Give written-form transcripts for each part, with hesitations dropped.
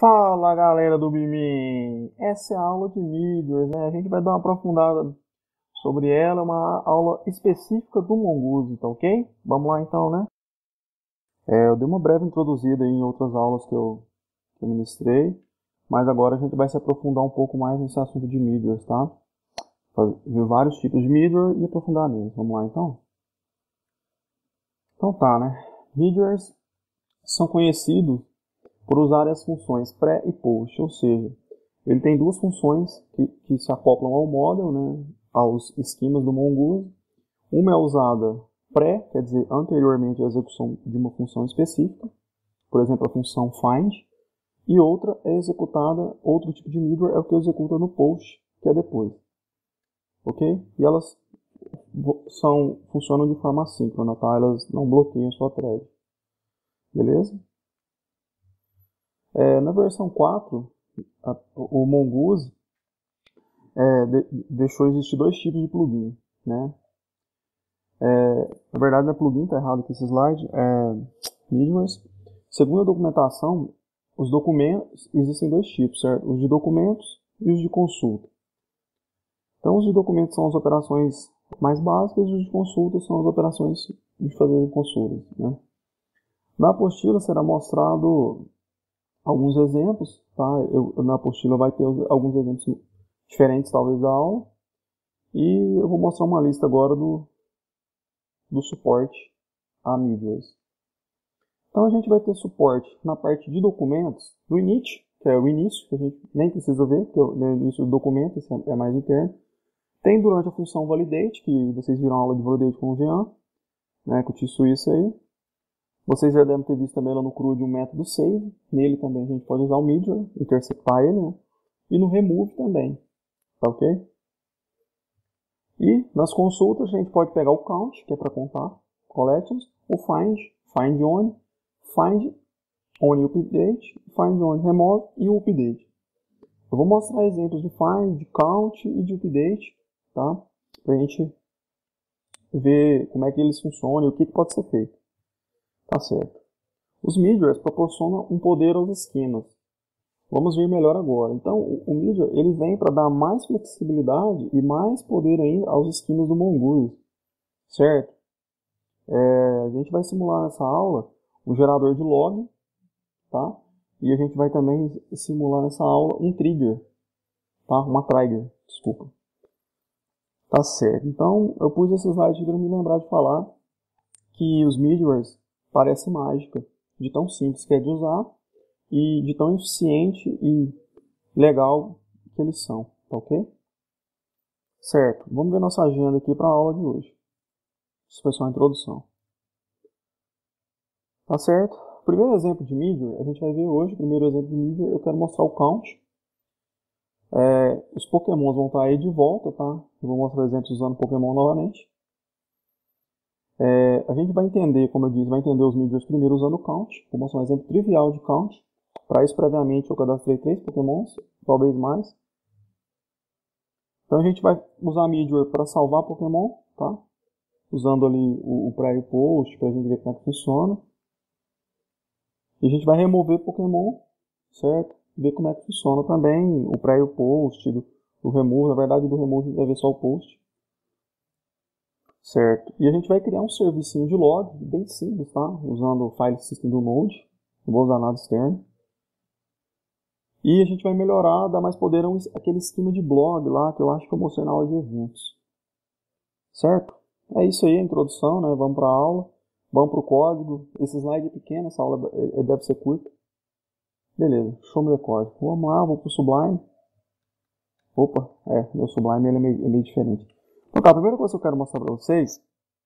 Fala galera do BIMI! Essa é a aula de Meteors, né? A gente vai dar uma aprofundada sobre ela, uma aula específica do Mongoose, tá ok? Vamos lá então, né? Eu dei uma breve introduzida em outras aulas que eu ministrei, mas agora a gente vai se aprofundar um pouco mais nesse assunto de Meteors, tá? Ver vários tipos de Meteor e aprofundar neles. Vamos lá então? Então tá, né? Meteors são conhecidos por usar as funções pré e post, ou seja, ele tem duas funções que se acoplam ao model, né, aos esquemas do Mongoose. Uma é usada pré, quer dizer, anteriormente à execução de uma função específica, por exemplo, a função find, e outra é executada, outro tipo de middleware é o que executa no post, que é depois. Ok? E elas funcionam de forma assíncrona, tá? Elas não bloqueiam sua thread. Beleza? Na versão 4, o Mongoose deixou existir dois tipos de plugin, né? Na verdade, não é plugin, tá errado aqui esse slide, middlewares. Segundo a documentação, os documentos, existem dois tipos, certo? Os de documentos e os de consulta. Então, os de documentos são as operações mais básicas e os de consulta são as operações de fazer consultas, né? Na apostila será mostrado alguns exemplos, tá? Na apostila vai ter alguns exemplos diferentes, talvez, da aula. E eu vou mostrar uma lista agora do suporte a middlewares. Então a gente vai ter suporte na parte de documentos, do init, que é o início, que a gente nem precisa ver, que é o início do documento, esse é mais interno. Tem durante a função validate, que vocês viram a aula de validate com o Jean, né, com o T-Suisse aí. Vocês já devem ter visto também lá no CRUD um método save, nele também a gente pode usar o middleware, interceptar ele, né? E no remove também, tá ok? E nas consultas a gente pode pegar o count, que é para contar collections, o find, find only update, find only remove e o update. Eu vou mostrar exemplos de find, de count e de update, tá? Pra gente ver como é que eles funcionam e o que pode ser feito. Tá certo. Os middlewares proporcionam um poder aos esquemas. Vamos ver melhor agora. Então, o middleware ele vem para dar mais flexibilidade e mais poder ainda aos esquemas do Mongoose, certo? A gente vai simular nessa aula um gerador de log, tá? E a gente vai também simular nessa aula um trigger, tá? Uma trigger, desculpa. Tá certo. Então, eu pus esse slide para me lembrar de falar que os middlewares parecem mágica, de tão simples que é de usar e de tão eficiente e legal que eles são, tá ok? Certo, vamos ver nossa agenda aqui para a aula de hoje. Isso foi só uma introdução. Tá certo? O primeiro exemplo de middleware, a gente vai ver hoje, o primeiro exemplo de middleware, eu quero mostrar o count. Os pokémons vão estar aí de volta, tá? Eu vou mostrar exemplos usando Pokémon novamente. A gente vai entender, como eu disse, vai entender os middlewares primeiro usando o count. Vou mostrar um exemplo trivial de count. Para isso, previamente, eu cadastrei 3 pokémons, talvez mais. Então a gente vai usar middleware para salvar Pokémon, tá? Usando ali o pré e o post, para a gente ver como é que funciona. E a gente vai remover Pokémon, certo? Ver como é que funciona também o pré e o post, do remove. Na verdade, do remove a gente vai ver só o post. Certo. E a gente vai criar um servicinho de log, bem simples, tá? Usando o file system do Node. Não vou usar nada externo. E a gente vai melhorar, dar mais poder àquele esquema de blog lá, que eu acho que eu mostrei na aula de eventos. Certo? É isso aí, a introdução, né? Vamos para a aula. Vamos para o código. Esse slide é pequeno, essa aula deve ser curta. Beleza, show me the código. Vamos lá, vou para o Sublime. Opa, meu Sublime ele é meio diferente. Então tá, a primeira coisa que eu quero mostrar para vocês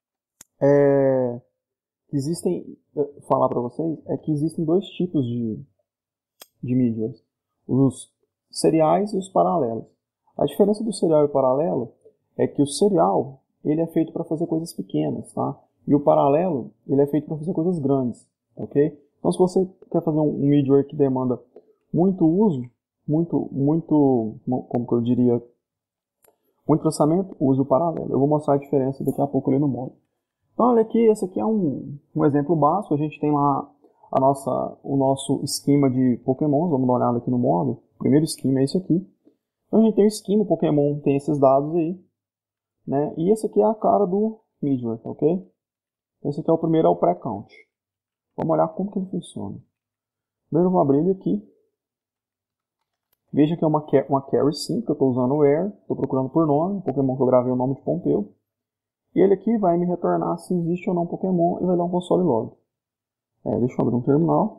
falar para vocês é que existem dois tipos de middlewares. Os seriais e os paralelos. A diferença do serial e o paralelo é que o serial ele é feito para fazer coisas pequenas, tá? E o paralelo ele é feito para fazer coisas grandes, ok? Então se você quer fazer um middleware que demanda muito uso, como que eu diria, muito processamento, use o paralelo. Eu vou mostrar a diferença daqui a pouco ali no módulo. Então olha aqui, esse aqui é um exemplo básico. A gente tem lá o nosso esquema de Pokémon. Vamos dar uma olhada aqui no módulo. O primeiro esquema é esse aqui. Então a gente tem o esquema, o Pokémon tem esses dados aí, né? E esse aqui é a cara do Midway, tá ok? Esse aqui é o primeiro, é o pré-count. Vamos olhar como que ele funciona. Primeiro eu vou abrir ele aqui. Veja que é uma carry sim, porque eu estou usando o where, estou procurando por nome, o Pokémon que eu gravei o nome de Pompeu. E ele aqui vai me retornar se existe ou não Pokémon e vai dar um console log. Deixa eu abrir um terminal.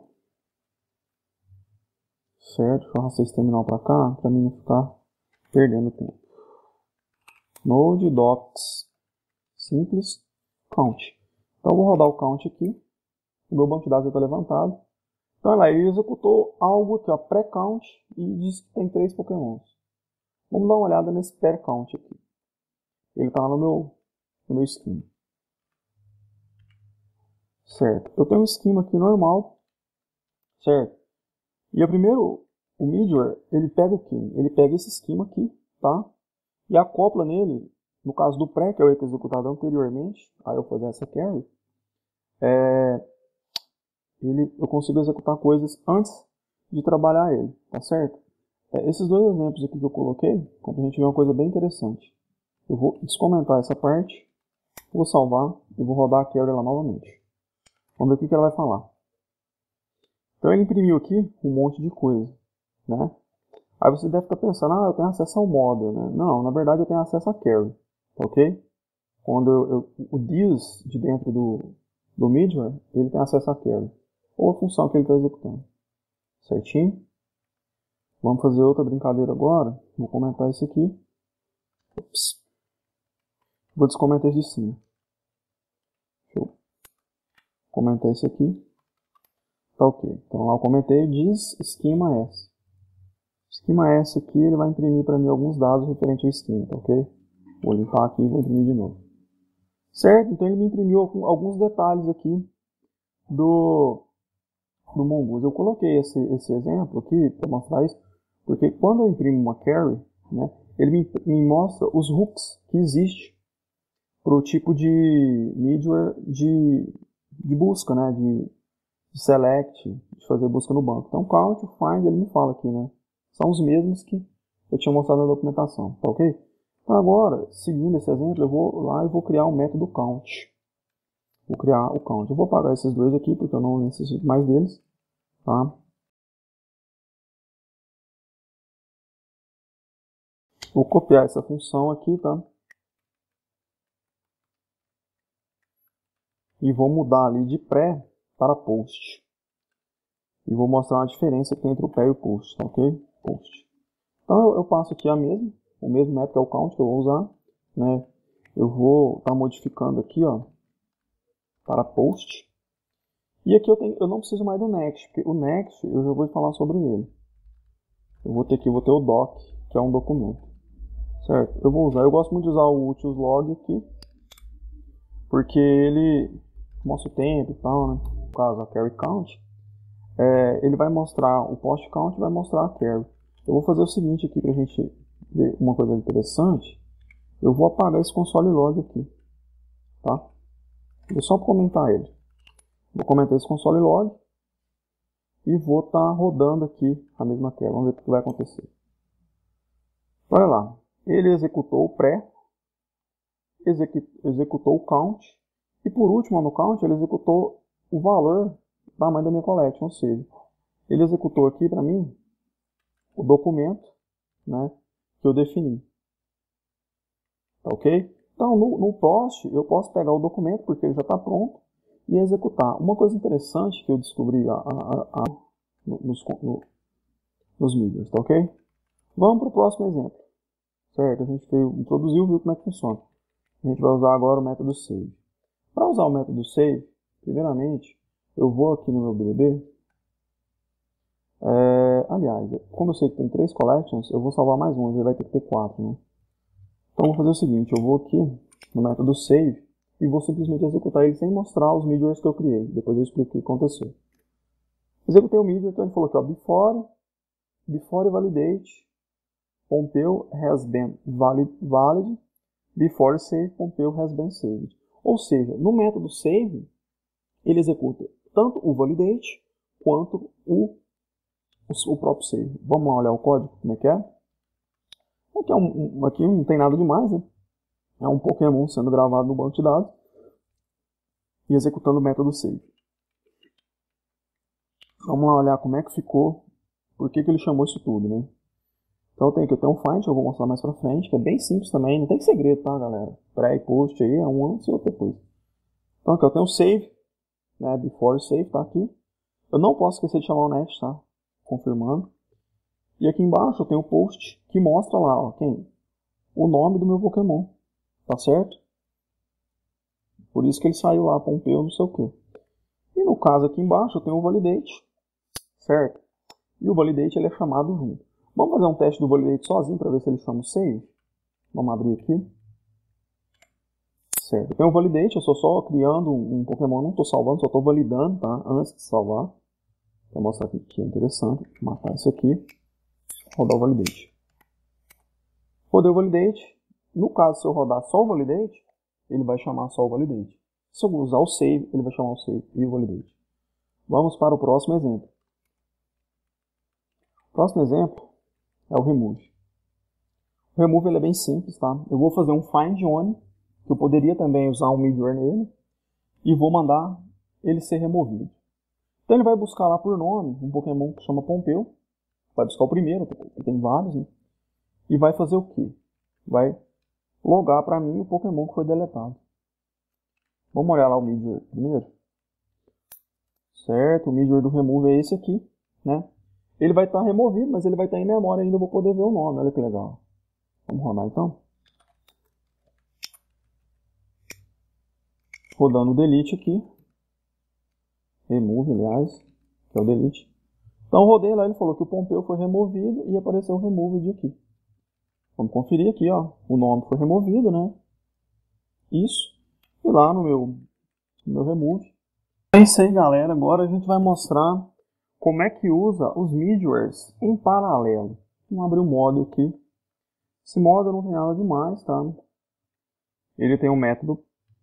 Certo, deixa eu arrastar esse terminal para cá, para mim não ficar perdendo tempo. Node, docs, simples, count. Então eu vou rodar o count aqui. O meu banco de dados já está levantado. Então olha lá, ele executou algo aqui, ó, pré-count, e diz que tem 3 Pokémons. Vamos dar uma olhada nesse pré-count aqui. Ele está lá no meu esquema. Certo, eu tenho um esquema aqui normal, certo? E primeiro, o Midway, ele pega o quê? Ele pega esse esquema aqui, tá? E acopla nele, no caso do pré, que é o que executado anteriormente, aí eu fazer essa carry, eu consigo executar coisas antes de trabalhar ele, tá certo? Esses dois exemplos aqui que eu coloquei, para a gente ver uma coisa bem interessante. Eu vou descomentar essa parte, vou salvar e vou rodar a carry lá novamente. Vamos ver o que ela vai falar. Então ele imprimiu aqui um monte de coisa, né? Aí você deve estar pensando, eu tenho acesso ao model, né? Não, na verdade eu tenho acesso a carry, tá ok? Quando o this de dentro do Midway, ele tem acesso a carry, ou a função que ele está executando. Certinho? Vamos fazer outra brincadeira agora. Vou comentar esse aqui. Ups. Vou descomentar esse de cima. Deixa eu comentar esse aqui. Tá ok. Então lá eu comentei, diz esquema S. O esquema S aqui, ele vai imprimir para mim alguns dados referentes ao esquema, tá ok? Vou limpar aqui e vou imprimir de novo. Certo? Então ele me imprimiu alguns detalhes aqui do Mongoose. Eu coloquei esse exemplo aqui para mostrar isso, porque quando eu imprimo uma carry, né, ele me mostra os hooks que existem para o tipo de Midway de busca, né, de select, de fazer busca no banco. Então, count, find, ele me fala aqui, né? São os mesmos que eu tinha mostrado na documentação, tá ok? Então agora, seguindo esse exemplo, eu vou lá e vou criar um método count. Vou criar o count. Eu vou apagar esses dois aqui, porque eu não necessito mais deles, tá? Vou copiar essa função aqui, tá? E vou mudar ali de pré para post. E vou mostrar uma diferença que tem entre o pré e o post, tá ok? Post. Então eu passo aqui o mesmo método que é o count que eu vou usar, né? Eu vou estar modificando aqui, ó, para post. E aqui eu não preciso mais do next, porque o next eu já vou falar sobre ele. Eu vou ter o doc, que é um documento. Certo? Eu gosto muito de usar o utils log aqui, porque ele mostra o tempo e tal, né? No caso, a carry count. Ele vai mostrar o post count e vai mostrar a carry. Eu vou fazer o seguinte aqui pra gente ver uma coisa interessante. Eu vou apagar esse console log aqui, tá? Vou só comentar ele. Vou comentar esse console log e vou estar rodando aqui a mesma carry. Vamos ver o que vai acontecer. Olha lá. Ele executou o pré, executou o count e por último no count ele executou o valor do tamanho da minha collection, ou seja, ele executou aqui para mim o documento, né, que eu defini. Tá ok? Então no post eu posso pegar o documento porque ele já está pronto e executar. Uma coisa interessante que eu descobri nos Midways, tá ok? Vamos para o próximo exemplo. Certo? A gente introduziu, viu como é que funciona. A gente vai usar agora o método save. Para usar o método save, primeiramente, eu vou aqui no meu BDB. Aliás, como eu sei que tem 3 collections, eu vou salvar mais uma, ele vai ter que ter 4, né? Então eu vou fazer o seguinte, eu vou aqui no método save e vou simplesmente executar ele sem mostrar os Midways que eu criei. Depois eu explico o que aconteceu. Executei o Midway, então ele falou aqui, ó, before validate, Pompeu has been valid, before save, Pompeu has been saved. Ou seja, no método save, ele executa tanto o validate quanto o próprio save. Vamos lá olhar o código, como é que é. Aqui não tem nada demais, né? É um Pokémon sendo gravado no banco de dados e executando o método save. Vamos lá olhar como é que ficou, por que ele chamou isso tudo, né? Então eu tenho um find, que eu vou mostrar mais pra frente, que é bem simples também, não tem segredo, tá, galera? Pré e post aí, é um antes e outro depois. Então aqui eu tenho o save, né, before save, tá aqui. Eu não posso esquecer de chamar o net, tá? Confirmando. E aqui embaixo eu tenho o post, que mostra lá, ó, o nome do meu Pokémon, tá certo? Por isso que ele saiu lá, Pompeu, não sei o que. E no caso aqui embaixo eu tenho o validate, certo? E o validate ele é chamado junto. Vamos fazer um teste do validate sozinho para ver se ele chama o save. Vamos abrir aqui. Certo. Tem um validate, eu estou só criando um Pokémon, não estou salvando, só estou validando, tá? Antes de salvar. Vou mostrar aqui que é interessante. Vou matar isso aqui. Rodar o validate. Rodei o validate. No caso, se eu rodar só o validate, ele vai chamar só o validate. Se eu usar o save, ele vai chamar o save e o validate. Vamos para o próximo exemplo. O próximo exemplo é o remove. O remove ele é bem simples, tá? Eu vou fazer um find on, que eu poderia também usar um midware nele, e vou mandar ele ser removido. Então ele vai buscar lá por nome um Pokémon que chama Pompeu, vai buscar o primeiro, porque tem vários, né? E vai fazer o quê? Vai logar para mim o Pokémon que foi deletado. Vamos olhar lá o midware primeiro. Certo, o midware do remove é esse aqui, né? Ele vai estar removido, mas ele vai estar em memória ainda, eu vou poder ver o nome, olha que legal. Vamos rodar então. Rodando o delete aqui. Remove, aliás, que é o delete. Então rodei lá, ele falou que o Pompeu foi removido e apareceu o removed aqui. Vamos conferir aqui, ó. O nome foi removido, né? Isso. E lá no meu remove. É isso aí, galera. Agora a gente vai mostrar como é que usa os midwares em paralelo. Vamos abrir um módulo aqui. Esse módulo não tem nada demais, tá? Ele tem um método.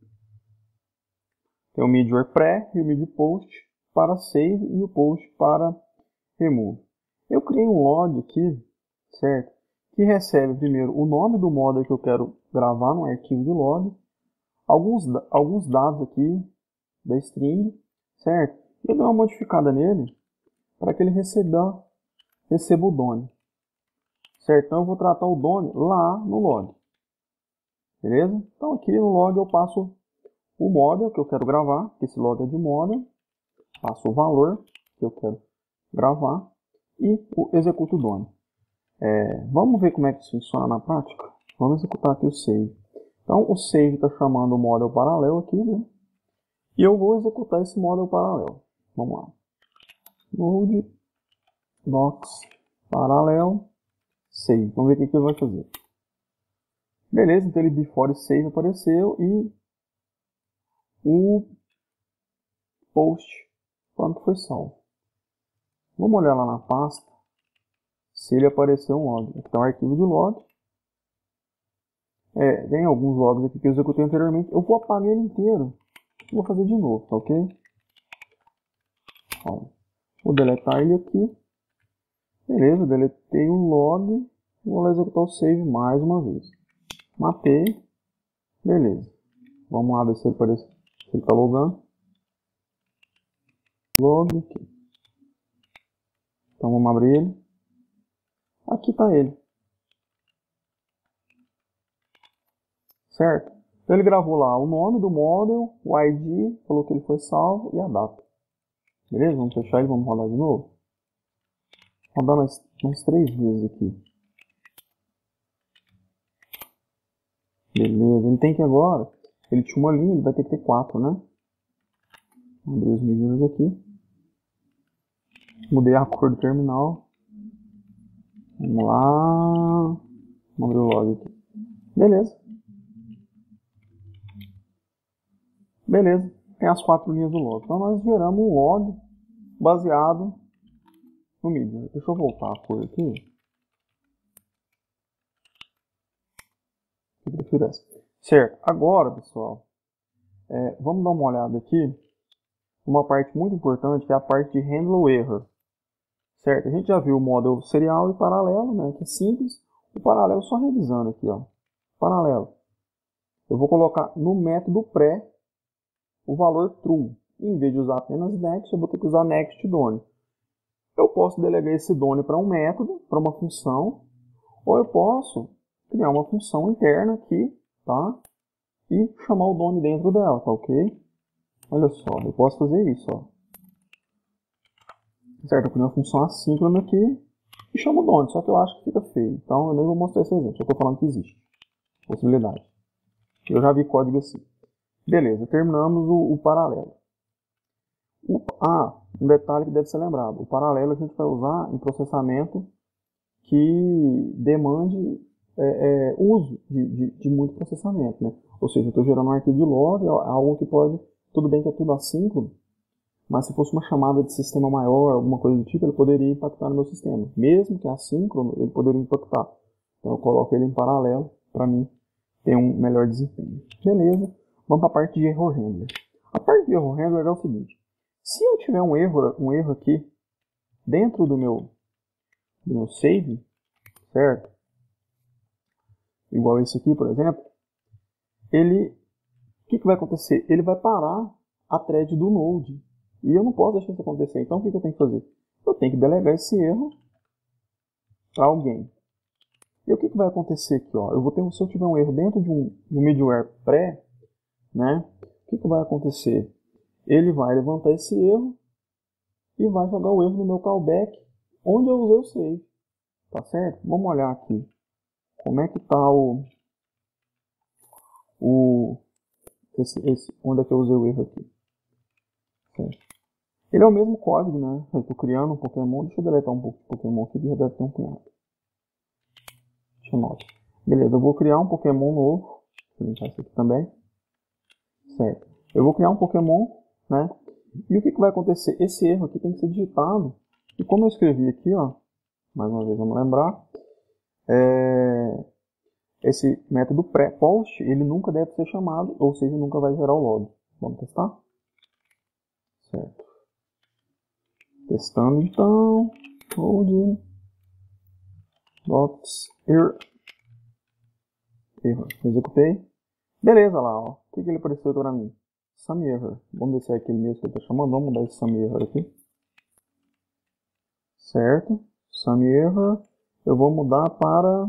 Tem o midware pré e o mid post para save e o post para remove. Eu criei um log aqui, certo? Que recebe primeiro o nome do model que eu quero gravar no arquivo de log, alguns dados aqui da string, certo? E eu dou uma modificada nele para que ele receba o done, certo? Então eu vou tratar o done lá no log, beleza? Então aqui no log eu passo o model que eu quero gravar, que esse log é de model, passo o valor que eu quero gravar e executo o done. Vamos ver como é que isso funciona na prática? Vamos executar aqui o save. Então o save está chamando o model paralelo aqui, né? E eu vou executar esse model paralelo. Vamos lá. Load docs paralelo save. Vamos ver o que ele vai fazer. Beleza, então ele before save apareceu e o post falando que foi salvo. Vamos olhar lá na pasta se ele apareceu um log. Aqui está um arquivo de log. Tem alguns logs aqui que eu executei anteriormente. Eu vou apagar ele inteiro. Vou fazer de novo, tá ok? Ó, vou deletar ele aqui. Beleza, deletei o log. Vou lá executar o save mais uma vez. Matei. Beleza. Vamos lá ver se ele aparece. Se ele está logando. Log aqui. Então vamos abrir ele. Aqui está ele. Certo? Então ele gravou lá o nome do model, o ID, falou que ele foi salvo e a data. Beleza? Vamos fechar ele, vamos rodar de novo. Rodar mais 3 vezes aqui. Beleza, ele tem que agora, ele tinha uma linha, ele vai ter que ter 4, né? Vou abrir os medidas aqui. Mudei a cor do terminal. Vamos lá. Vamos abrir o log aqui. Beleza. Beleza, tem as 4 linhas do log. Então nós geramos um log baseado no medium. Deixa eu voltar a cor aqui. Eu prefiro essa. Certo, agora pessoal, vamos dar uma olhada aqui uma parte muito importante, que é a parte de handle error. Certo? A gente já viu o model serial e paralelo, né, que é simples. O paralelo, só revisando aqui, ó. Paralelo. Eu vou colocar no método pré o valor true. Em vez de usar apenas next, eu vou ter que usar next done. Eu posso delegar esse done para um método, para uma função, ou eu posso criar uma função interna aqui, tá? E chamar o done dentro dela, tá ok? Olha só, eu posso fazer isso, ó. Certo, eu crio uma função assíncrona aqui e chamo o done, só que eu acho que fica feio. Então eu nem vou mostrar esse exemplo, eu estou falando que existe possibilidade. Eu já vi código assim. Beleza, terminamos o paralelo. Um detalhe que deve ser lembrado. O paralelo a gente vai usar em processamento que demande uso de muito processamento, né? Ou seja, eu estou gerando um arquivo de log, algo que pode... Tudo bem que é tudo assíncrono, mas se fosse uma chamada de sistema maior, alguma coisa do tipo, ele poderia impactar no meu sistema. Mesmo que assíncrono, ele poderia impactar. Então eu coloco ele em paralelo para mim ter um melhor desempenho. Beleza, vamos para a parte de error handler. A parte de error handler é o seguinte: se eu tiver um erro aqui dentro do meu save, certo? Igual esse aqui, por exemplo, o que vai acontecer? Ele vai parar a thread do node. E eu não posso deixar isso acontecer. Então o que eu tenho que fazer? Eu tenho que delegar esse erro para alguém. E o que vai acontecer aqui? Ó? Se eu tiver um erro dentro de um middleware pré, né? O que vai acontecer? Ele vai levantar esse erro e vai jogar o erro no meu callback, onde eu usei o save. Tá certo? Vamos olhar aqui. Como é que está onde é que eu usei o erro aqui? Certo. Ele é o mesmo código, né? Eu estou criando um Pokémon. Deixa eu deletar um pouco de Pokémon aqui, que já deve ter um punhado. Deixa eu notar. Beleza, eu vou criar um Pokémon novo. Vou limpar isso aqui também. Certo. Eu vou criar um Pokémon, né? E o que vai acontecer? Esse erro aqui tem que ser digitado. E como eu escrevi aqui, ó, mais uma vez vamos lembrar, esse método pré-post, ele nunca deve ser chamado, ou seja, nunca vai gerar o log. Vamos testar? Certo. Testando então. Load. Docs. Error. Executei. Beleza lá, ó. O que ele apareceu para mim? Sum error. Vamos ver se é aquele mesmo que ele está chamando. Vamos mudar esse sum error aqui. Certo. Sum error. Eu vou mudar para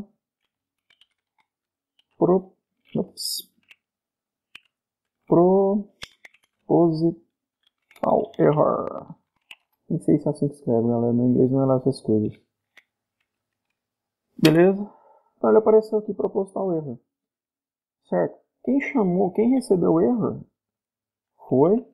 proposital error. Nem sei se é assim que escreve, galera. No inglês não é lá essas coisas. Beleza? Então ele apareceu aqui, proposital error. Certo? Quem recebeu o erro foi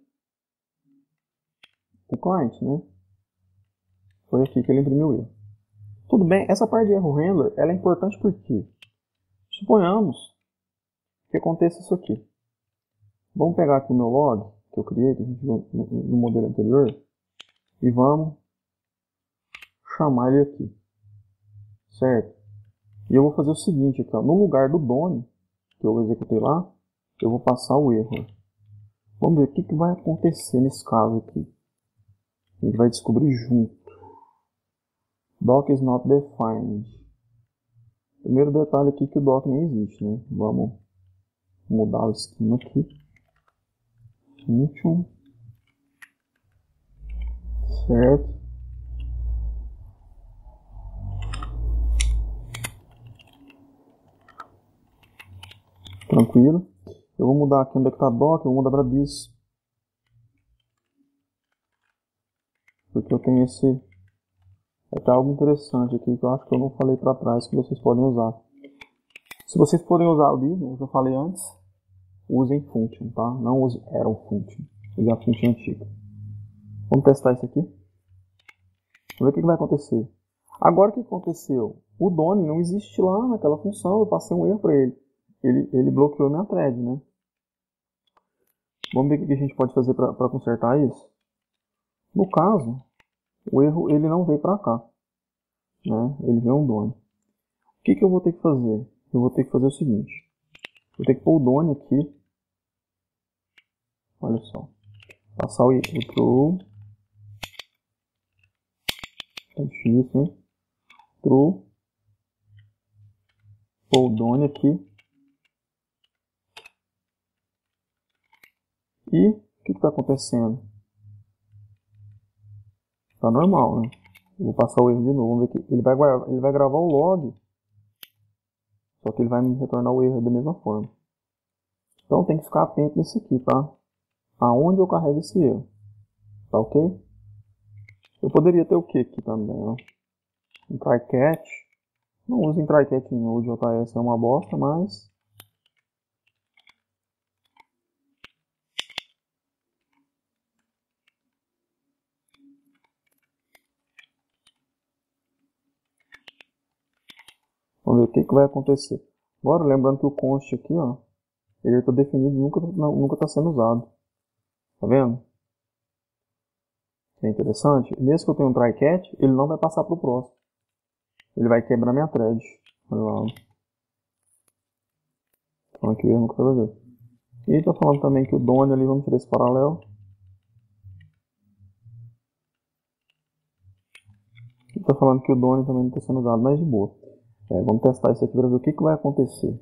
o cliente, né? Foi aqui que ele imprimiu o erro. Tudo bem, essa parte de erro handler, ela é importante porque, suponhamos que aconteça isso aqui. Vamos pegar aqui o meu log, que eu criei, que a gente viu no modelo anterior, e vamos chamar ele aqui. Certo? E eu vou fazer o seguinte aqui, ó, no lugar do done, que eu executei lá, eu vou passar o erro. Vamos ver o que vai acontecer nesse caso aqui. A gente vai descobrir junto. Doc is not defined. Primeiro detalhe aqui que o doc nem existe, né? Vamos mudar o esquema aqui. Function. Certo. Tranquilo. Eu vou mudar aqui onde é que está doc, eu vou mudar para this. Porque eu tenho até algo interessante aqui que eu acho que eu não falei para trás que vocês podem usar. Se vocês podem usar o this, né, eu já falei antes, usem function, tá? Não use arrow function. Use a function antiga. Vamos testar isso aqui. Vamos ver o que vai acontecer. Agora o que aconteceu? O done não existe lá naquela função, eu passei um erro para ele. Ele bloqueou minha thread, né? Vamos ver o que a gente pode fazer para consertar isso. No caso, o erro ele não veio para cá, né? Ele veio um done. O que eu vou ter que fazer? Eu vou ter que fazer o seguinte. Vou ter que pôr o done aqui. Olha só. Passar o true. Tá difícil, hein? True. Pôr o Done aqui. E o que está acontecendo? Tá normal, né? Eu vou passar o erro de novo. Vamos ver aqui. Ele vai gravar o log. Só que ele vai me retornar o erro da mesma forma. Então tem que ficar atento nisso aqui, tá? Aonde eu carrego esse erro. Tá ok? Eu poderia ter o que aqui também, ó? Um try catch. Não usem try catch em Node.js, é uma bosta, mas... Vamos ver o que vai acontecer. Agora, lembrando que o const aqui, ó, ele está definido e nunca está sendo usado. Tá vendo? É interessante. Mesmo que eu tenha um try catch, ele não vai passar para o próximo. Ele vai quebrar minha thread. Olha lá. Então aqui eu nunca vai ver. E está falando também que o Done ali, vamos tirar esse paralelo. Está falando que o Done também não está sendo usado, mas de boa. Vamos testar isso aqui para ver o que vai acontecer.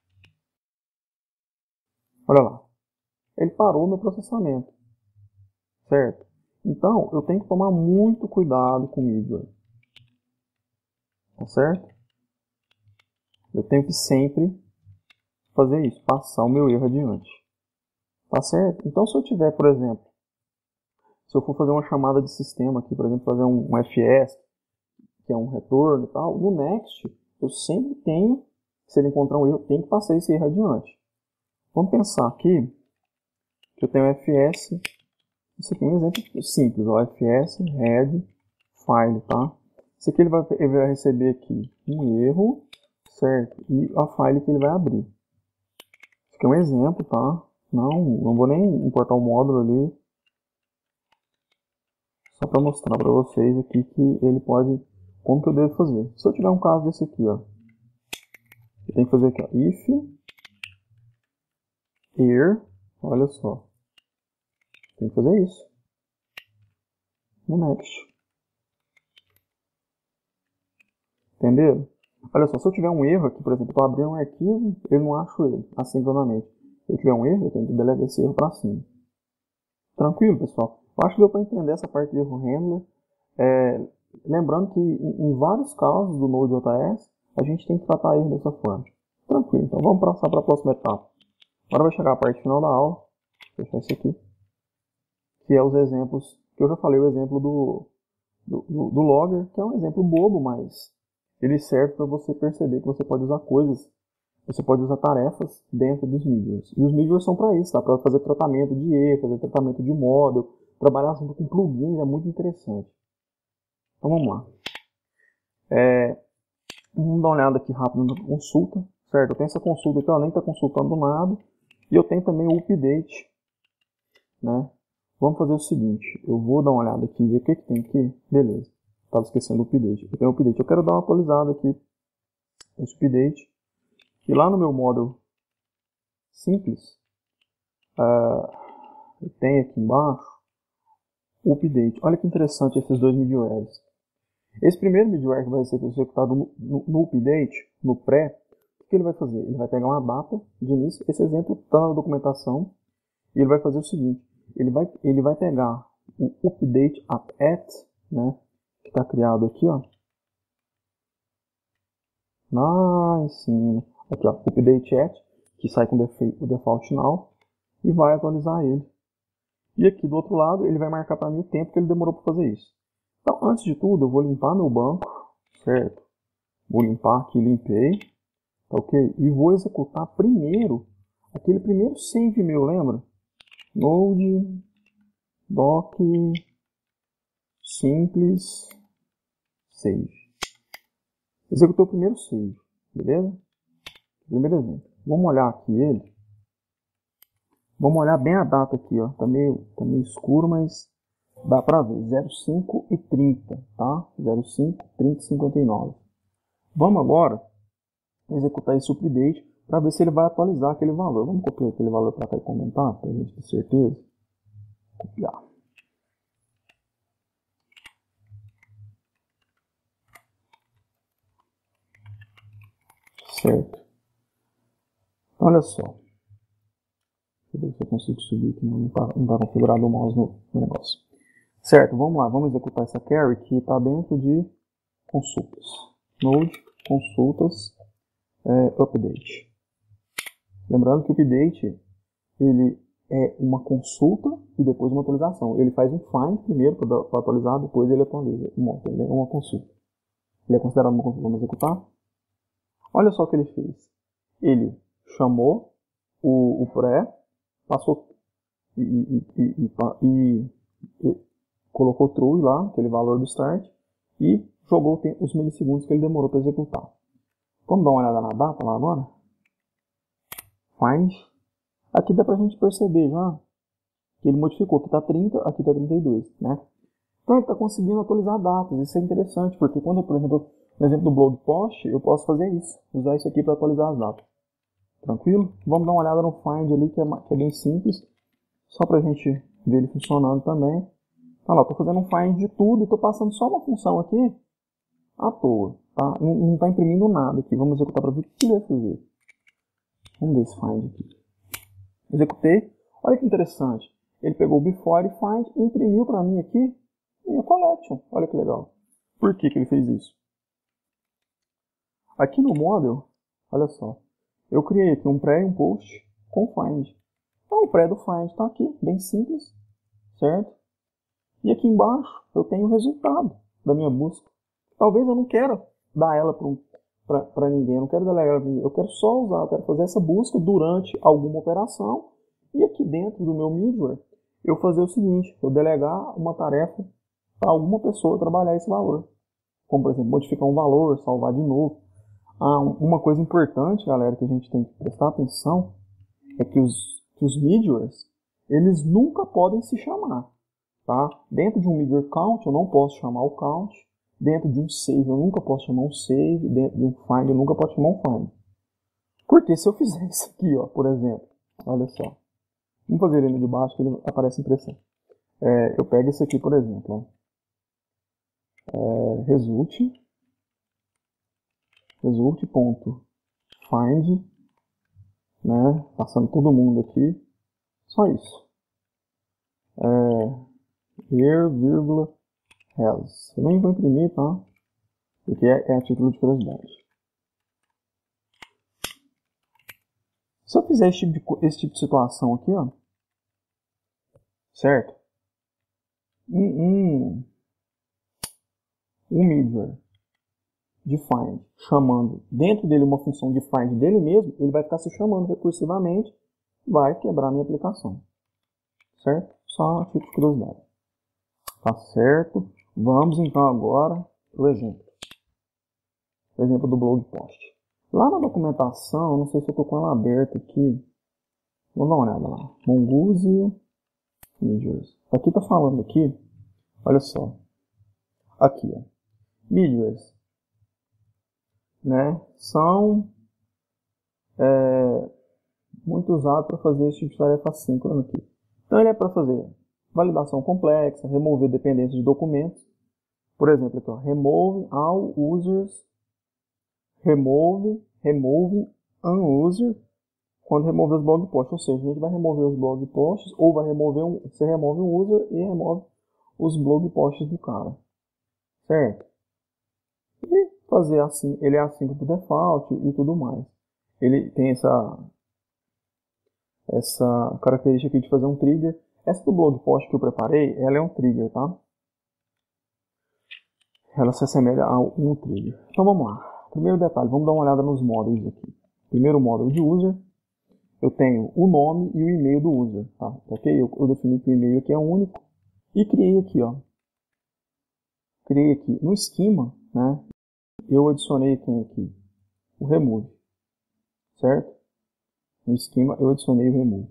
Olha lá. Ele parou o meu processamento. Certo? Então, eu tenho que tomar muito cuidado com o Midjourney. Tá certo? Eu tenho que sempre fazer isso, passar o meu erro adiante. Tá certo? Então, se eu tiver, por exemplo, se eu for fazer uma chamada de sistema aqui, por exemplo, fazer um FS, que é um retorno e tal, no Next, eu sempre tenho, se ele encontrar um erro, eu tenho que passar esse erro adiante. Vamos pensar aqui, que eu tenho um FS, isso aqui é um exemplo simples, ó, FS, head, file, tá? Isso aqui ele vai receber aqui um erro, certo? E a file que ele vai abrir. Isso aqui é um exemplo, tá? Não vou nem importar o módulo ali. Só para mostrar para vocês aqui que ele pode... Como que eu devo fazer? Se eu tiver um caso desse aqui, ó. Eu tenho que fazer aqui, ó. If here, olha só. Tem que fazer isso. No next. Entenderam? Olha só, se eu tiver um erro aqui, por exemplo, eu abrir um arquivo, eu não acho ele, assincronamente. Se eu tiver um erro, eu tenho que delegar esse erro para cima. Tranquilo, pessoal? Eu acho que deu para entender essa parte de erro handler. Lembrando que em vários casos do Node.js, a gente tem que tratar erro dessa forma. Tranquilo, então vamos passar para a próxima etapa. Agora vai chegar a parte final da aula. Vou fechar isso aqui. Que é os exemplos, que eu já falei, o exemplo do logger, que é um exemplo bobo, mas ele serve para você perceber que você pode usar coisas, você pode usar tarefas dentro dos midwares. E os midwares são para isso, tá? Para fazer tratamento de erro, fazer tratamento de model, trabalhar junto com plugins, é muito interessante. Então vamos lá. Vamos dar uma olhada aqui rápido na consulta, certo? Eu tenho essa consulta aqui, ela nem está consultando nada. E eu tenho também o update, né? Vamos fazer o seguinte, eu vou dar uma olhada aqui e ver o que tem aqui. Beleza, estava esquecendo o update. Eu tenho o update, eu quero dar uma atualizada aqui nesse update. E lá no meu model simples, eu tenho aqui embaixo o update. Olha que interessante esses dois middlewares. Esse primeiro middleware que vai ser executado no update, no pré, o que ele vai fazer? Ele vai pegar uma data de início, esse exemplo está na documentação, e ele vai fazer o seguinte, ele vai pegar o update at, né, que está criado aqui, ó, lá em cima, aqui ó, update at, que sai com o default now, e vai atualizar ele. E aqui do outro lado, ele vai marcar para mim o tempo que ele demorou para fazer isso. Então, antes de tudo, eu vou limpar meu banco, certo? Vou limpar aqui, limpei, tá ok? E vou executar primeiro, aquele primeiro save meu, lembra? Node, doc, simples, save. Executei o primeiro save, beleza? Primeiro exemplo. Vamos olhar aqui ele. Vamos olhar bem a data aqui, ó. Tá meio escuro, mas dá pra ver. 05 e 30, tá? 05, 30 e 59. Vamos agora executar esse update para ver se ele vai atualizar aquele valor. Vamos copiar aquele valor para cá e comentar, para a gente ter certeza. Copiar. Certo. Olha só. Deixa eu ver se eu consigo subir aqui. Não está configurado o mouse no negócio. Certo, vamos lá. Vamos executar essa query que está dentro de consultas. Node, consultas, update. Lembrando que o update ele é uma consulta e depois uma atualização. Ele faz um find primeiro para atualizar, depois ele atualiza. Ele é uma consulta. Ele é considerado uma consulta. Vamos executar. Olha só o que ele fez. Ele chamou o pré, passou e colocou true lá, aquele valor do start, e jogou os milissegundos que ele demorou para executar. Vamos dar uma olhada na data lá agora? Find. Aqui dá pra gente perceber já que ele modificou. Aqui está 30, aqui está 32, né? Então ele está conseguindo atualizar datas. Isso é interessante, porque quando, por exemplo, no exemplo do blog post, eu posso fazer isso. Usar isso aqui para atualizar as datas. Tranquilo? Vamos dar uma olhada no find ali, que é bem simples. Só para a gente ver ele funcionando também. Olha lá, estou fazendo um find de tudo e estou passando só uma função aqui à toa. Tá? Não está imprimindo nada aqui. Vamos executar para ver o que ele vai fazer. Vamos ver esse find aqui. Executei. Olha que interessante. Ele pegou o before e find e imprimiu para mim aqui minha collection. Olha que legal. Por que ele fez isso? Aqui no model, olha só. Eu criei aqui um pré e um post com find. Então o pré do find está aqui, bem simples, certo? E aqui embaixo eu tenho o resultado da minha busca. Talvez eu não quero dar ela para ninguém, eu não quero delegar ela para ninguém. Eu quero só usar, eu quero fazer essa busca durante alguma operação. E aqui dentro do meu middleware, eu fazer o seguinte, eu delegar uma tarefa para alguma pessoa trabalhar esse valor. Como, por exemplo, modificar um valor, salvar de novo. Uma coisa importante, galera, que a gente tem que prestar atenção é que os middlewares, eles nunca podem se chamar. Tá? Dentro de um middleware count, eu não posso chamar o count. Dentro de um save, eu nunca posso chamar um save. Dentro de um find, eu nunca posso chamar um find. Porque se eu fizer isso aqui, ó, por exemplo, olha só. Vamos fazer ele de baixo que ele aparece impressão. Eu pego esse aqui, por exemplo. Result.find, né? Passando todo mundo aqui. Só isso. Here, vírgula, else. Eu nem vou imprimir, tá? Porque é a título de curiosidade. Se eu fizer esse tipo de situação aqui, ó, certo? Um middleware de find chamando dentro dele uma função de find dele mesmo, ele vai ficar se chamando recursivamente, vai quebrar a minha aplicação. Certo? Só a título de curiosidade. Tá certo? Vamos então agora para o exemplo. O exemplo do blog post. Lá na documentação, não sei se eu estou com ela aberta aqui. Vamos dar uma olhada lá. Mongoose Middlewares. Aqui está falando aqui, olha só. Aqui, ó. Middlewares, né, são muito usados para fazer esse tipo de tarefa assíncrona aqui. Então ele é para fazer validação complexa, remover dependências de documentos. Por exemplo, aqui, ó, remove all users, remove an user, quando remover os blog posts. Ou seja, a gente vai remover os blog posts, ou vai remover você remove o user e remove os blog posts do cara. Certo? E fazer assim, ele é assim por default e tudo mais. Ele tem essa característica aqui de fazer um trigger. Essa do blog post que eu preparei, ela é um trigger, tá? Ela se assemelha a um trigger. Então vamos lá. Primeiro detalhe, vamos dar uma olhada nos módulos aqui. Primeiro módulo de user, eu tenho o nome e o e-mail do user, tá? Ok? Eu defini que o e-mail aqui é único e criei aqui, ó. Criei aqui no esquema, né? Eu adicionei quem aqui? O remove, certo? No esquema eu adicionei o remove.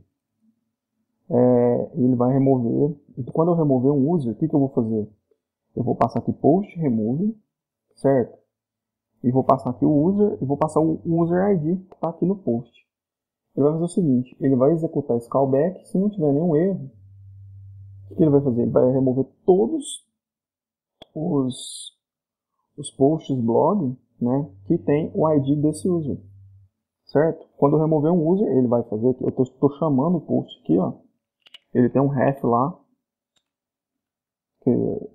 Ele vai remover. Então, quando eu remover um user, o que eu vou fazer? Eu vou passar aqui post remove, certo? E vou passar aqui o user e vou passar o user ID que está aqui no post. Ele vai fazer o seguinte, ele vai executar esse callback, se não tiver nenhum erro, O que ele vai fazer? Ele vai remover todos os posts blog, né, que tem o ID desse user, certo? Quando eu remover um user, ele vai fazer aqui, eu estou chamando o post aqui, ó, ele tem um ref lá, que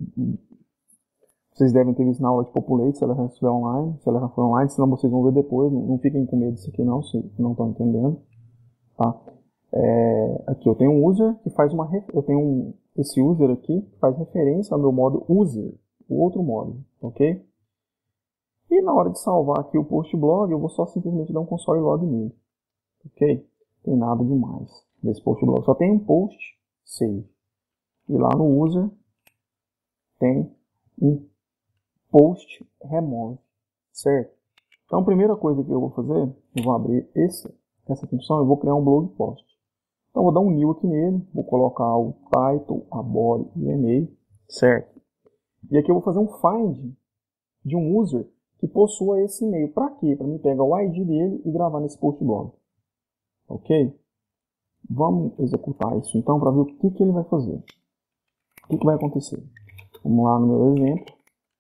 vocês devem ter visto na aula de Populate, se ela já estiver online, se ela já for online, senão vocês vão ver depois, não fiquem com medo disso aqui não, se não estão entendendo, tá? Aqui eu tenho um user que faz esse user aqui faz referência ao meu modo user, o outro modo, ok? E na hora de salvar aqui o post blog, eu vou só simplesmente dar um console log nele, ok? Não tem nada demais nesse post blog, só tem um post save. E lá no user tem um post remove, certo? Então a primeira coisa que eu vou fazer, eu vou abrir essa função, eu vou criar um blog post. Então, eu vou dar um new aqui nele, vou colocar o title, a body e o e-mail, certo? E aqui eu vou fazer um find de um user que possua esse e-mail. Para quê? Para mim pegar o ID dele e gravar nesse post blog. Ok? Vamos executar isso então para ver o que ele vai fazer. O que vai acontecer? Vamos lá no meu exemplo.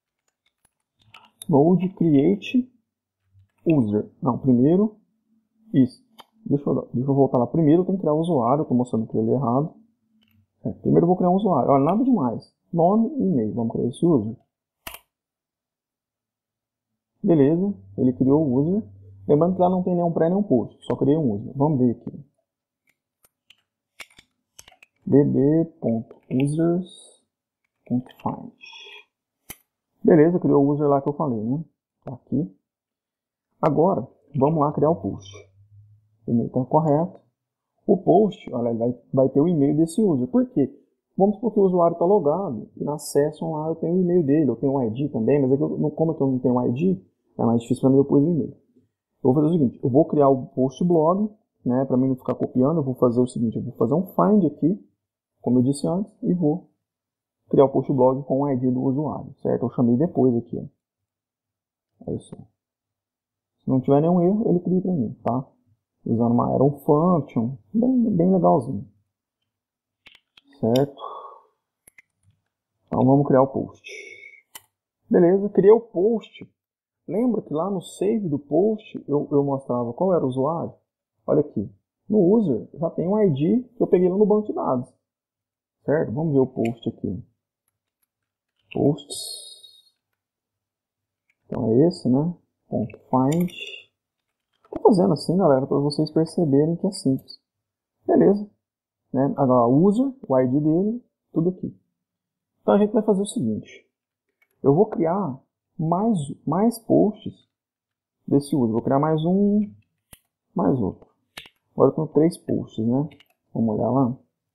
Node create user. Não, primeiro isso. Deixa eu voltar lá. Primeiro eu tenho que criar o usuário. Estou mostrando para ele errado. Primeiro eu vou criar um usuário. Olha, nada demais. Nome e e-mail. Vamos criar esse user. Beleza. Ele criou o user. Lembrando que lá não tem nenhum pré, nenhum post. Só criei um user. Vamos ver aqui. db.users.find. Beleza, criou o user lá que eu falei, né? Tá aqui. Agora, vamos lá criar o post. O e-mail está correto. O post, olha, ele vai ter o e-mail desse user. Por quê? Vamos supor que o usuário está logado e na session lá eu tenho o e-mail dele, eu tenho um ID também, mas como é que eu não tenho um ID, é mais difícil para mim eu pôr o e-mail. Eu vou fazer o seguinte, eu vou criar o post blog, né, para mim não ficar copiando, eu vou fazer o seguinte, eu vou fazer um find aqui, como eu disse antes, e vou criar o post blog com o ID do usuário, certo? Eu chamei depois aqui, ó. Olha só. Se não tiver nenhum erro, ele cria para mim, tá? Usando uma arrow function, bem legalzinho. Certo? Então vamos criar o post. Beleza, criei o post. Lembra que lá no save do post eu mostrava qual era o usuário? Olha aqui. No user já tem um ID que eu peguei lá no banco de dados. Certo? Vamos ver o post aqui. Posts. Então é esse, né? .find. Estou fazendo assim, galera, para vocês perceberem que é simples. Beleza. Né? Agora, o user, o ID dele, tudo aqui. Então a gente vai fazer o seguinte. Eu vou criar mais posts desse user. Vou criar mais um, mais outro. Agora eu tenho 3 posts, né? Vamos olhar lá.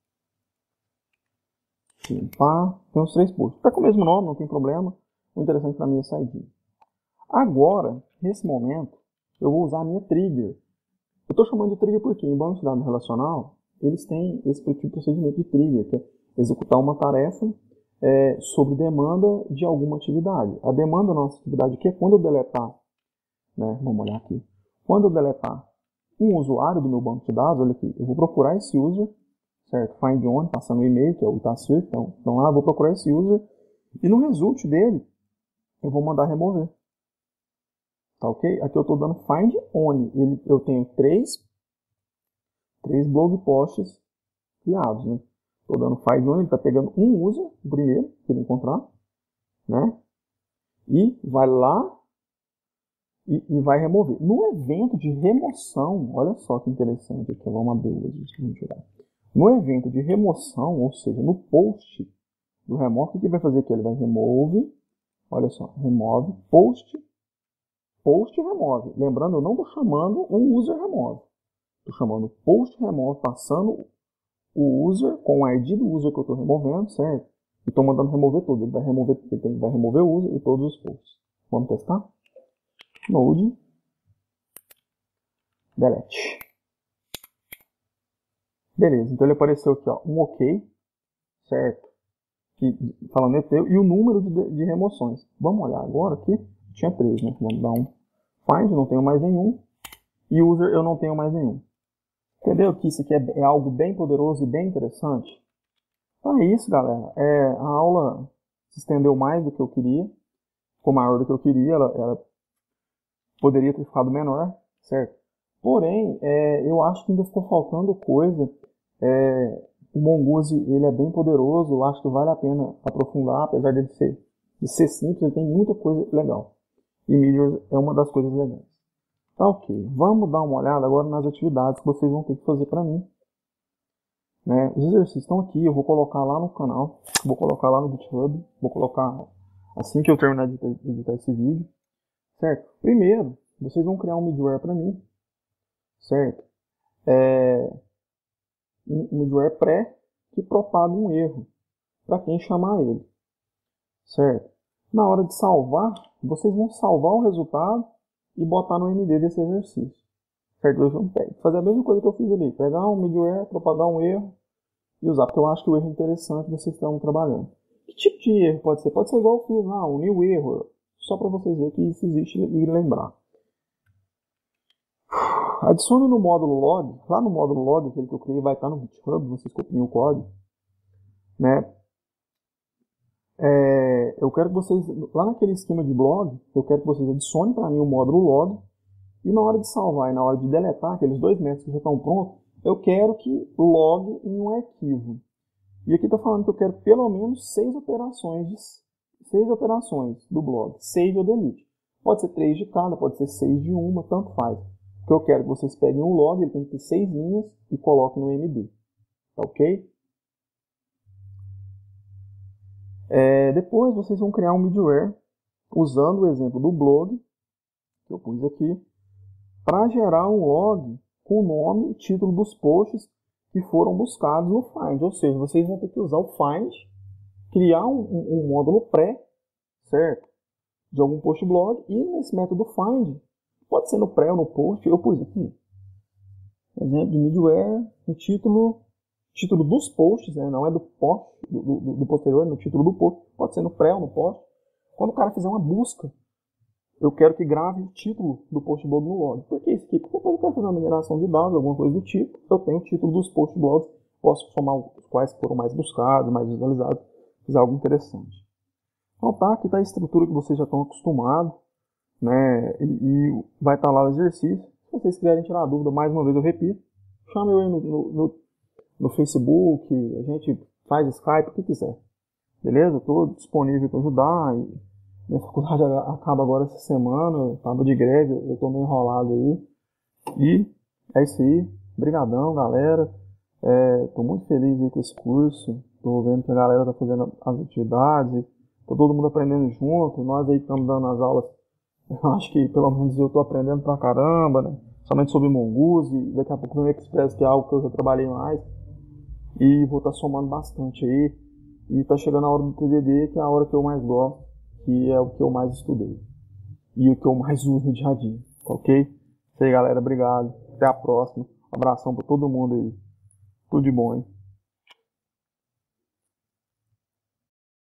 Limpar. Tem os 3 posts. Está com o mesmo nome, não tem problema. O interessante para mim é esse ID. Agora, nesse momento, eu vou usar a minha trigger. Eu estou chamando de trigger porque em banco de dados relacional, eles têm esse tipo de procedimento de trigger, que é executar uma tarefa sobre demanda de alguma atividade. A demanda da nossa atividade aqui é quando eu deletar, né? Vamos olhar aqui. Quando eu deletar um usuário do meu banco de dados, olha aqui, eu vou procurar esse user, certo? Find on, passando o e-mail, que é o Itacir, então lá eu vou procurar esse user, e no result dele, eu vou mandar remover. Tá ok? Aqui eu estou dando find on. Eu tenho 3 blog posts criados, né? Estou dando find on, ele está pegando um user, o primeiro que ele encontrar, né? E vai lá e vai remover. No evento de remoção, olha só que interessante aqui, vamos abrir o registro. No evento de remoção, ou seja, no post do remove, o que ele vai fazer aqui? Ele vai remove, olha só, remove, post remove. Lembrando, eu não estou chamando o user remove. Estou chamando post remove, passando o user com o ID do user que eu estou removendo, certo? E estou mandando remover tudo. Ele vai remover o user e todos os posts. Vamos testar? Node delete. Beleza, então ele apareceu aqui, ó, um OK, certo? Falando e o número de remoções. Vamos olhar agora aqui. Tinha 3, né? Vamos dar um find, não tenho mais nenhum. E user, eu não tenho mais nenhum. Entendeu que isso aqui é algo bem poderoso e bem interessante? Então é isso, galera. A aula se estendeu mais do que eu queria, ficou maior do que eu queria, ela poderia ter ficado menor, certo? Porém, eu acho que ainda ficou faltando coisa. O Mongoose, ele é bem poderoso, eu acho que vale a pena aprofundar, apesar de ser simples, ele tem muita coisa legal. E Meteors é uma das coisas legais. Tá, ok. Vamos dar uma olhada agora nas atividades que vocês vão ter que fazer para mim. Né? Os exercícios estão aqui, eu vou colocar lá no canal, vou colocar lá no GitHub, vou colocar assim que eu terminar de editar esse vídeo, certo? Primeiro, vocês vão criar um middleware para mim, certo? Um middleware pré que propaga um erro para quem chamar ele, certo? Na hora de salvar, vocês vão salvar o resultado e botar no MD desse exercício, certo? Eu vou fazer a mesma coisa que eu fiz ali, pegar um middleware, propagar um erro e usar, porque eu acho que o erro é interessante vocês estão trabalhando. Que tipo de erro pode ser? Pode ser igual eu fiz lá, um new error, só para vocês verem que isso existe e lembrar. Adicione no módulo log, lá no módulo log, aquele que eu criei vai estar no GitHub, vocês copiam o código, né? Eu quero que vocês, lá naquele esquema de blog, eu quero que vocês adicionem para mim o módulo log, e na hora de salvar e na hora de deletar aqueles 2 métodos que já estão prontos, eu quero que log em um arquivo. E aqui está falando que eu quero pelo menos 6 operações do blog, save ou delete. Pode ser 3 de cada, pode ser 6 de uma, tanto faz. O que eu quero é que vocês peguem um log, ele tem que ter 6 linhas e coloquem no MD. Tá ok? Depois vocês vão criar um middleware usando o exemplo do blog, que eu pus aqui, para gerar um log com o nome e título dos posts que foram buscados no find. Ou seja, vocês vão ter que usar o find, criar um módulo pré, certo? De algum post blog, e nesse método find, pode ser no pré ou no post, eu pus aqui, exemplo de middleware, no título dos posts, né? Não é do post, do posterior, no título do post, pode ser no pré ou no post. Quando o cara fizer uma busca, eu quero que grave o título do post blog no log. Por que isso aqui? Porque depois eu quero fazer uma mineração de dados, alguma coisa do tipo, eu tenho o título dos post blogs, posso somar os quais foram mais buscados, mais visualizados, fizer algo interessante. Então tá, aqui está a estrutura que vocês já estão acostumados, né? E vai estar lá o exercício. Se vocês quiserem tirar dúvida, mais uma vez eu repito, chame eu aí no Facebook, a gente faz Skype, o que quiser. Beleza? Estou disponível para ajudar. Minha faculdade acaba agora essa semana, estava de greve, eu estou meio enrolado aí. E é isso aí. Brigadão, galera. Estou muito feliz aí com esse curso. Estou vendo que a galera está fazendo as atividades. Está todo mundo aprendendo junto. Nós aí estamos dando as aulas. Eu acho que pelo menos eu estou aprendendo pra caramba, né? Somente sobre Mongoose. Daqui a pouco vem o Express, que é algo que eu já trabalhei mais. E vou estar somando bastante aí. E tá chegando a hora do TDD, que é a hora que eu mais gosto, que é o que eu mais estudei. E o que eu mais uso no dia a dia, tá ok? Isso aí, galera. Obrigado. Até a próxima. Um abração pra todo mundo aí. Tudo de bom, hein?